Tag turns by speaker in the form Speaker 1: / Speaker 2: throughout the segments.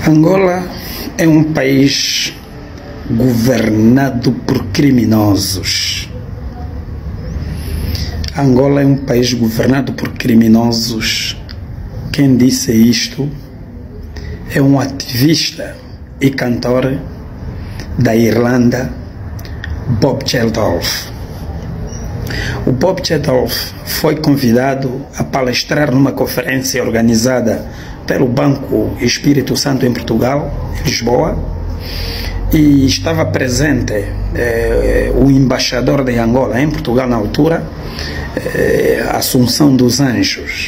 Speaker 1: Angola é um país governado por criminosos. Angola é um país governado por criminosos. Quem disse isto é um ativista e cantor da Irlanda, Bob Geldof. O Bob Geldof foi convidado a palestrar numa conferência organizada pelo Banco Espírito Santo em Portugal, em Lisboa, e estava presente o embaixador de Angola em Portugal na altura, Assunção dos Anjos.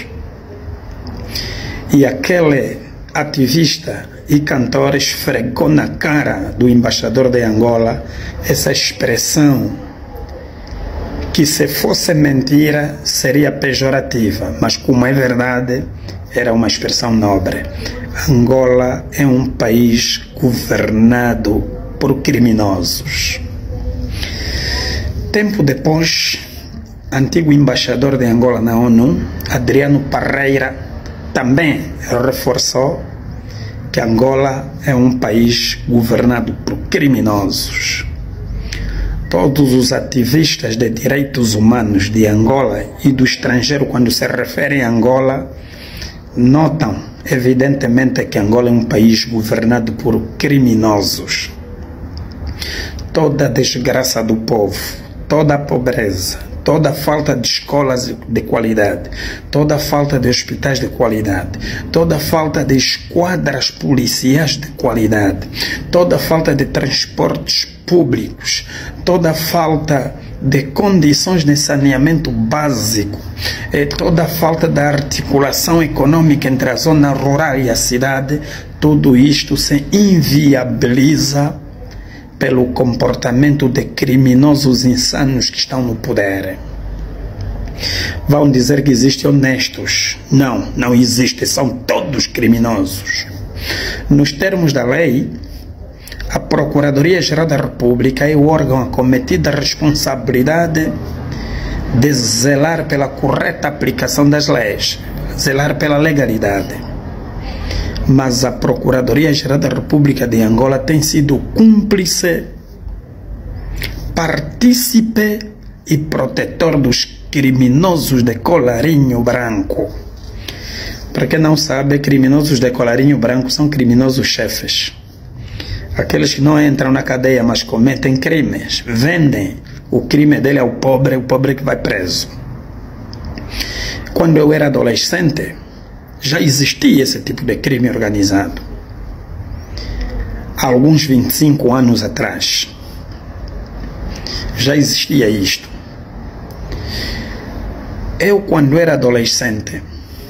Speaker 1: E aquele ativista e cantor esfregou na cara do embaixador de Angola essa expressão que, se fosse mentira, seria pejorativa, mas como é verdade, era uma expressão nobre. Angola é um país governado por criminosos. Tempo depois, antigo embaixador de Angola na ONU, Adriano Parreira, também reforçou que Angola é um país governado por criminosos. Todos os ativistas de direitos humanos de Angola e do estrangeiro, quando se referem a Angola, notam evidentemente que Angola é um país governado por criminosos. Toda a desgraça do povo, toda a pobreza, toda a falta de escolas de qualidade, toda a falta de hospitais de qualidade, toda a falta de esquadras policiais de qualidade, toda a falta de transportes públicos, toda a falta de condições de saneamento básico, toda a falta da articulação econômica entre a zona rural e a cidade, tudo isto se inviabiliza pelo comportamento de criminosos insanos que estão no poder. Vão dizer que existem honestos. Não, não existe, são todos criminosos. Nos termos da lei, a Procuradoria-Geral da República é o órgão acometido da responsabilidade de zelar pela correta aplicação das leis, zelar pela legalidade. Mas a Procuradoria-Geral da República de Angola tem sido cúmplice, partícipe e protetor dos criminosos de colarinho branco. Para quem não sabe, criminosos de colarinho branco são criminosos chefes. Aqueles que não entram na cadeia, mas cometem crimes, vendem o crime dele ao pobre, o pobre que vai preso. Quando eu era adolescente, já existia esse tipo de crime organizado. Há alguns 25 anos atrás, já existia isto. Eu, quando era adolescente,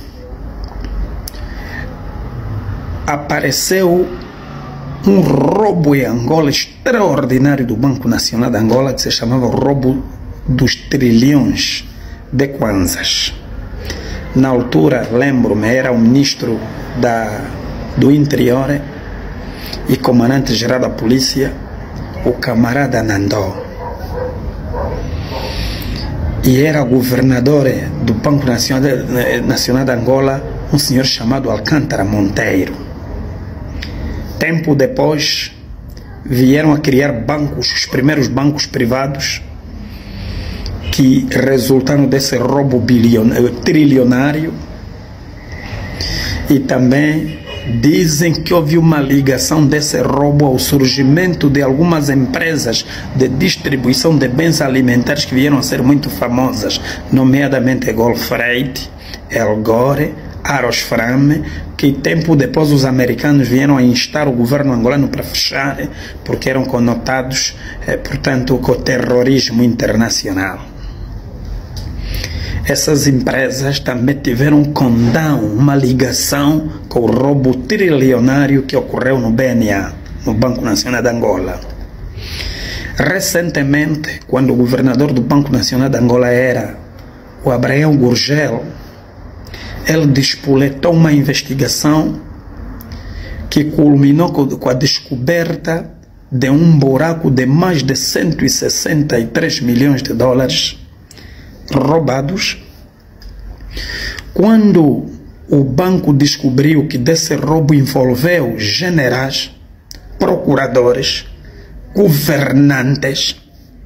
Speaker 1: apareceu um roubo em Angola extraordinário do Banco Nacional de Angola, que se chamava o roubo dos trilhões de kwanzas. Na altura, lembro-me, era o ministro do Interior e comandante-geral da polícia, o camarada Nandó. E era governador do Banco Nacional de Angola, um senhor chamado Alcântara Monteiro. Tempo depois, vieram a criar bancos, os primeiros bancos privados, que resultaram desse roubo trilionário. E também dizem que houve uma ligação desse roubo ao surgimento de algumas empresas de distribuição de bens alimentares que vieram a ser muito famosas, nomeadamente Gulf Freight, El Gore, Arosfram, que tempo depois os americanos vieram a instar o governo angolano para fechar, porque eram conotados, portanto, com o terrorismo internacional. Essas empresas também tiveram condão, uma ligação com o roubo trilionário que ocorreu no BNA, no Banco Nacional de Angola. Recentemente, quando o governador do Banco Nacional de Angola era o Abraão Gurgel, ele despoletou uma investigação que culminou com a descoberta de um buraco de mais de 163 milhões de dólares roubados, quando o banco descobriu que desse roubo envolveu generais, procuradores, governantes.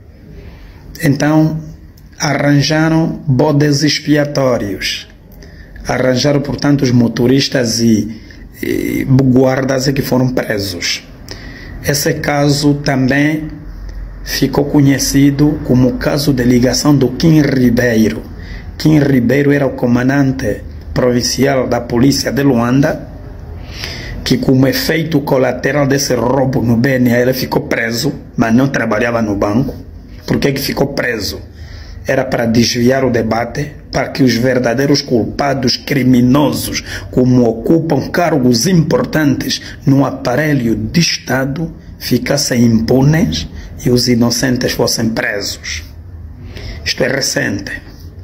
Speaker 1: Então, arranjaram bodes expiatórios. Arranjaram, portanto, os motoristas e guardas que foram presos. Esse caso também ficou conhecido como o caso de ligação do Kim Ribeiro. Kim Ribeiro era o comandante provincial da polícia de Luanda, que como efeito colateral desse roubo no BNA, ele ficou preso, mas não trabalhava no banco. Por que ficou preso? Era para desviar o debate, para que os verdadeiros culpados criminosos, como ocupam cargos importantes no aparelho de Estado, ficassem impunes e os inocentes fossem presos. Isto é recente.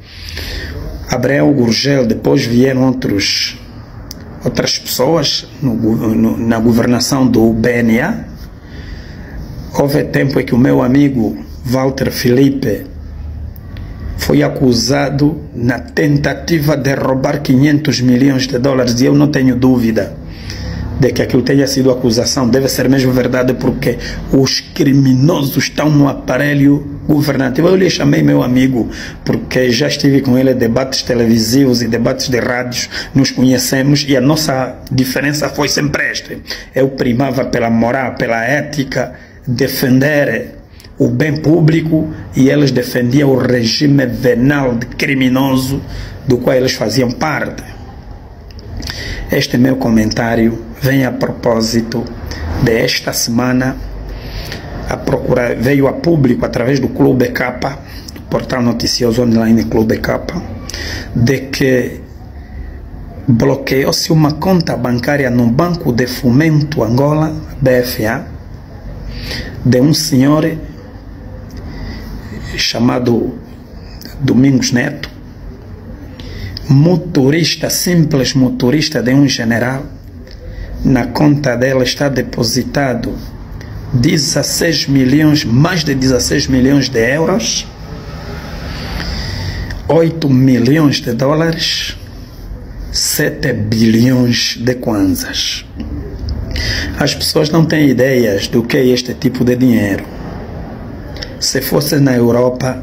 Speaker 1: Abreu Gurgel, depois vieram outras pessoas na governação do BNA. Houve tempo em que o meu amigo Walter Felipe foi acusado na tentativa de roubar 500 milhões de dólares, e eu não tenho dúvida de que aquilo tenha sido acusação. Deve ser mesmo verdade, porque os criminosos estão no aparelho governativo. Eu lhe chamei meu amigo porque já estive com ele em debates televisivos e debates de rádios, nos conhecemos, e a nossa diferença foi sempre esta. Eu primava pela moral, pela ética, defender o bem público, e eles defendiam o regime venal de criminoso do qual eles faziam parte. Este meu comentário vem a propósito desta semana. Veio a público através do Clube Capa, do portal noticioso online Clube Capa, de que bloqueou-se uma conta bancária no Banco de Fomento Angola, BFA, de um senhor chamado Domingos Neto, motorista, simples motorista de um general. Na conta dela está depositado 16 milhões, mais de 16 milhões de euros, 8 milhões de dólares, 7 bilhões de kwanzas. As pessoas não têm ideias do que é este tipo de dinheiro. Se fosse na Europa,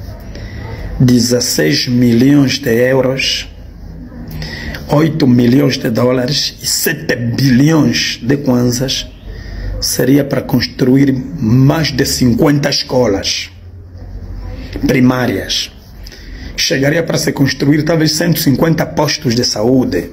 Speaker 1: 16 milhões de euros, 8 milhões de dólares e 7 bilhões de kwanzas seria para construir mais de 50 escolas primárias. Chegaria para se construir talvez 150 postos de saúde.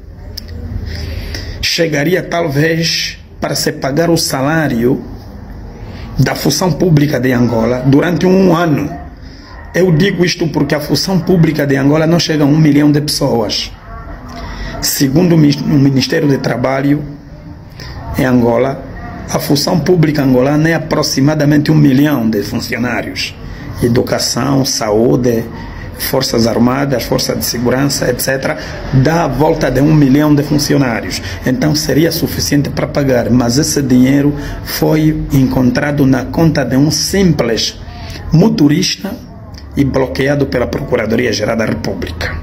Speaker 1: Chegaria talvez para se pagar o salário da função pública de Angola durante um ano. Eu digo isto porque a função pública de Angola não chega a 1 milhão de pessoas. Segundo o Ministério do Trabalho em Angola, a função pública angolana é aproximadamente 1 milhão de funcionários. Educação, saúde, Forças Armadas, Forças de Segurança, etc. Dá a volta de 1 milhão de funcionários. Então seria suficiente para pagar, mas esse dinheiro foi encontrado na conta de um simples motorista e bloqueado pela Procuradoria-Geral da República.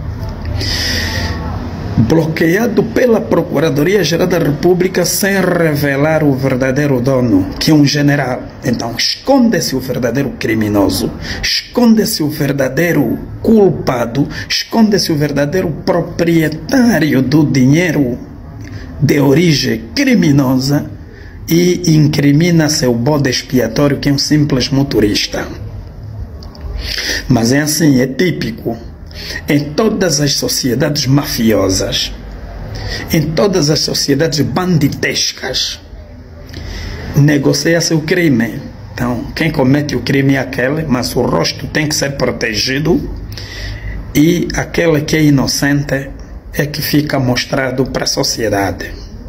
Speaker 1: Bloqueado pela Procuradoria-Geral da República sem revelar o verdadeiro dono, que é um general. Então esconde-se o verdadeiro criminoso, esconde-se o verdadeiro culpado, esconde-se o verdadeiro proprietário do dinheiro de origem criminosa, e incrimina-se o bode expiatório, que é um simples motorista. Mas é assim, é típico. Em todas as sociedades mafiosas, em todas as sociedades banditescas, negocia-se o crime. Então, quem comete o crime é aquele, mas o rosto tem que ser protegido, e aquele que é inocente é que fica mostrado para a sociedade.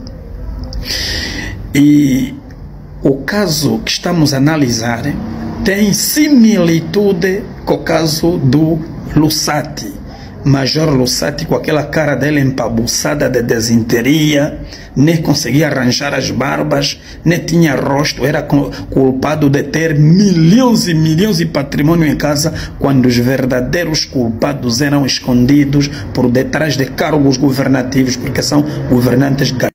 Speaker 1: E o caso que estamos a analisar tem similitude com o caso do Lusati, Major Lussati, com aquela cara dele empabuçada de desinteria, nem conseguia arranjar as barbas, nem tinha rosto, era culpado de ter milhões e milhões de patrimônio em casa, quando os verdadeiros culpados eram escondidos por detrás de cargos governativos, porque são governantes